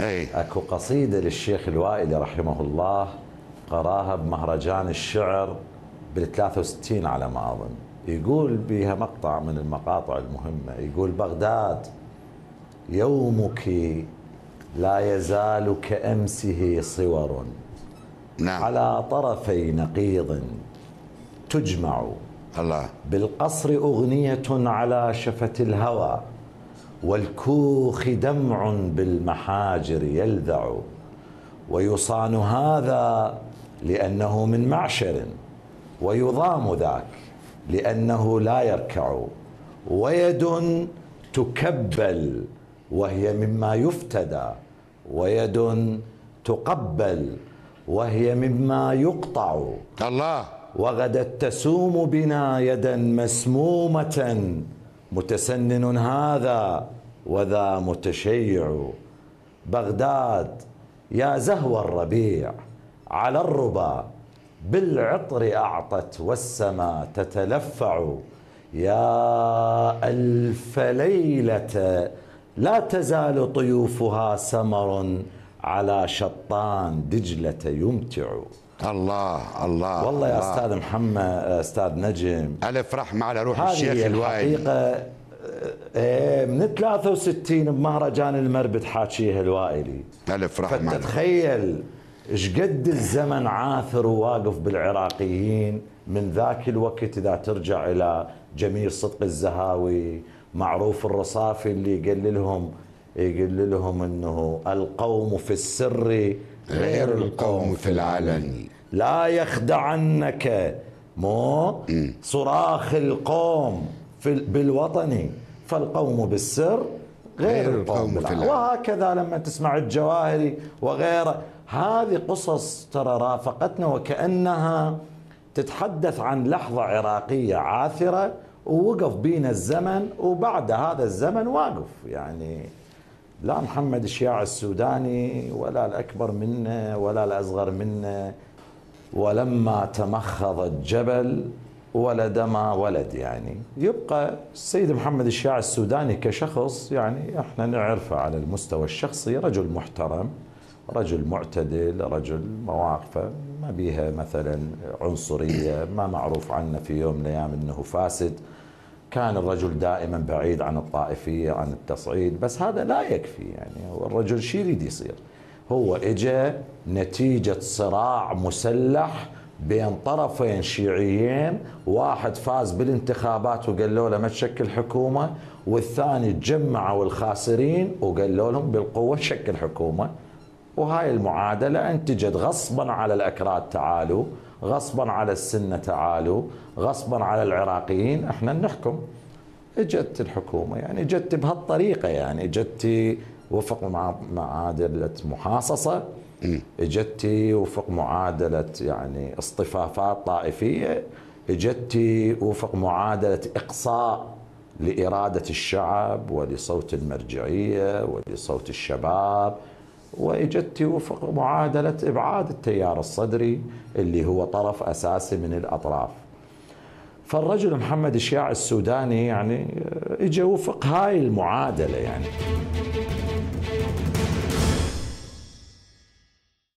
اكو قصيدة للشيخ الوائلي رحمه الله قراها بمهرجان الشعر بال63 على ما اظن. يقول بها مقطع من المقاطع المهمة، يقول: بغداد يومك لا يزال كأمسه صور، نعم. على طرفي نقيض تجمع، الله. بالقصر أغنية على شفة الهوى، والكوخ دمع بالمحاجر يلذع، ويصان هذا لأنه من معشر، ويضام ذاك لأنه لا يركع، ويد تكبل وهي مما يفتدى، ويد تقبل وهي مما يقطع. الله. وغدت تسوم بنا يدا مسمومة، متسنن هذا وذا متشيع. بغداد يا زهو الربيع على الربا، بالعطر أعطت والسما تتلفع. يا ألف ليلة لا تزال طيوفها سمر، على شطان دجلة يمتع. الله الله والله يا الله. أستاذ محمد، أستاذ نجم، ألف رحمة على روح الشيخ الوائلي. الحقيقة من 63 بمهرجان المربد حاكيها الوائلي. ألف رحمة. فتتخيل ايش قد الزمن عاثر وواقف بالعراقيين من ذاك الوقت. إذا ترجع إلى جميل صدق الزهاوي، معروف الرصافي اللي يقول لهم انه القوم في السر غير القوم في العلن، لا يخدعنك صراخ القوم بالوطن، فالقوم بالسر غير القوم بالعلن. وهكذا لما تسمع الجواهري وغيره، هذه قصص ترى رافقتنا وكأنها تتحدث عن لحظة عراقية عاثرة ووقف بينا الزمن، وبعد هذا الزمن واقف. يعني لا محمد الشياع السوداني ولا الأكبر منه ولا الأصغر منه، ولما تمخض الجبل ولد ما ولد. يعني يبقى السيد محمد الشياع السوداني كشخص، يعني احنا نعرفه على المستوى الشخصي رجل محترم، رجل معتدل، رجل مواقفه ما بيها مثلا عنصرية، ما معروف عنه في يوم من الأيام أنه فاسد. كان الرجل دائما بعيد عن الطائفية، عن التصعيد، بس هذا لا يكفي. يعني الرجل شي يريد يصير؟ هو اجى نتيجة صراع مسلح بين طرفين شيعيين، واحد فاز بالانتخابات وقالوا له ما تشكل حكومة، والثاني تجمعوا الخاسرين وقالوا لهم بالقوة شكل حكومة. وهاي المعادلة انتجت غصبا على الأكراد تعالوا، غصبا على السنة تعالوا، غصبا على العراقيين احنا نحكم. اجت الحكومة، يعني اجت بهالطريقة، يعني اجت وفق معادلة محاصصة، اجت وفق معادلة يعني اصطفافات طائفية، اجت وفق معادلة إقصاء لإرادة الشعب ولصوت المرجعية ولصوت الشباب، واجت وفق معادلة إبعاد التيار الصدري اللي هو طرف أساسي من الأطراف. فالرجل محمد الشياع السوداني يعني اجى وفق هاي المعادلة يعني.